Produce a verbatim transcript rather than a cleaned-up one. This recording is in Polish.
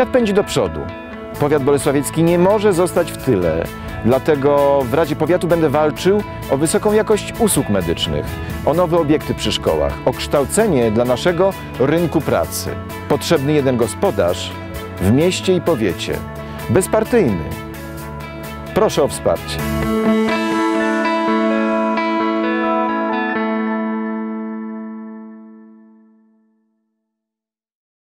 Świat pędzi do przodu. Powiat bolesławiecki nie może zostać w tyle. Dlatego w Radzie Powiatu będę walczył o wysoką jakość usług medycznych, o nowe obiekty przy szkołach, o kształcenie dla naszego rynku pracy. Potrzebny jeden gospodarz w mieście i powiecie. Bezpartyjny. Proszę o wsparcie.